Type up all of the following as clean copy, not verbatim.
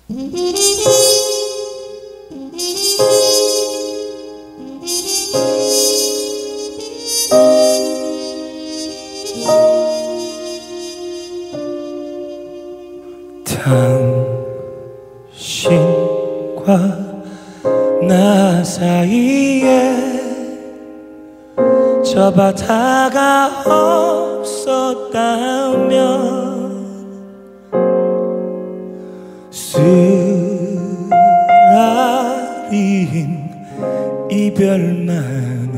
당신과 나 사이에 저 바다가 없었다면 쓰라린 이별만은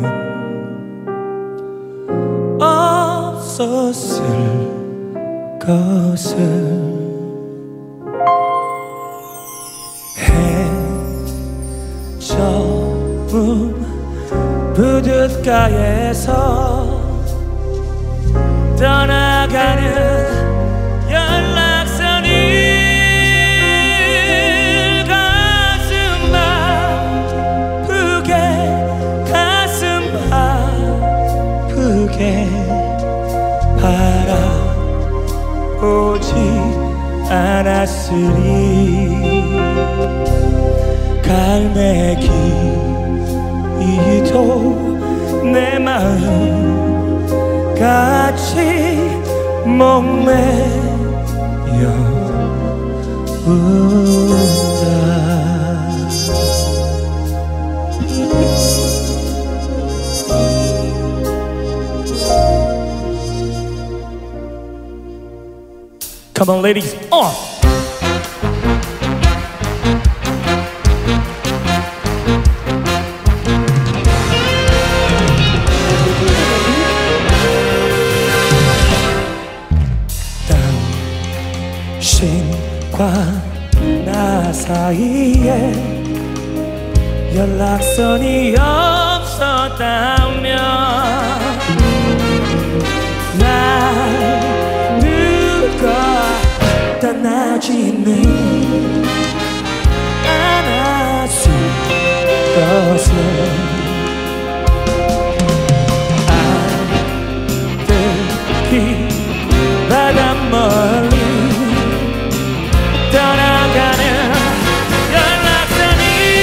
없었을 것을 해저문 부둣가에서 떠나가는 연락선이 가슴 아프게 바라보지 않았으리. 갈매기도 내 마음 같이 목매여 운다. Come on, ladies, on! 당신과 나 사이에 연락선이 없었다면 날 누가 떠나지는 않았을 것을 안들기 바다 멀리 떠나가는 연락선이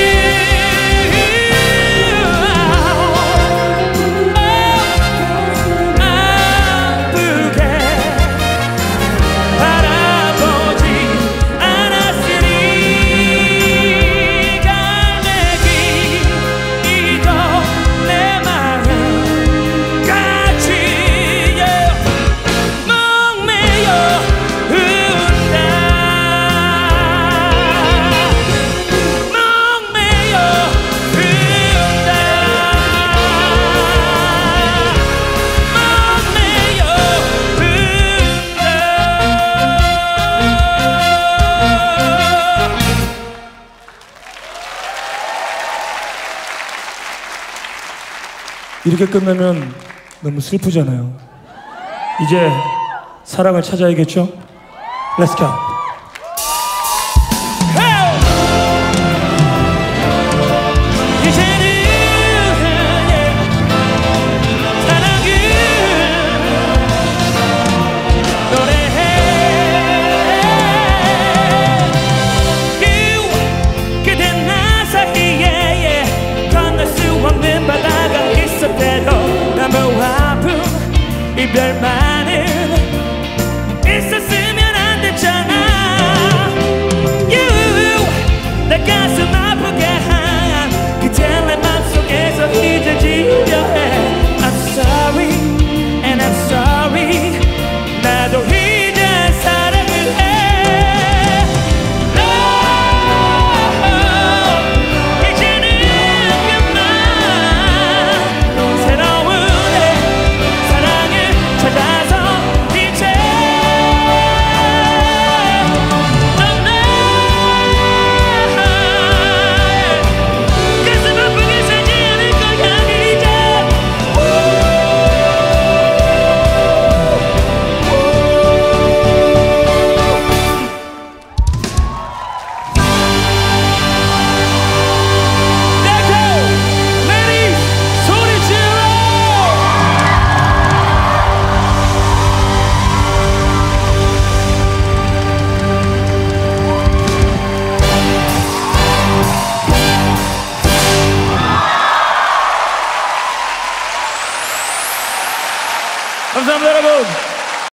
아프게 바라보지 않았으니 갈매기도 내 마음 같이 목매여 운다. 목매여 운다. 목매여 운다. 이렇게 끝나면 너무 슬프잖아요. 이제 사랑을 찾아야겠죠? Let's go. 이제는 사랑을 노래해. 그대 나 사이에 건널 수 없는 바다가 있었대도 너무 아픈 이별만은 있었으면 안 됐잖아. 감사합니다 여러분.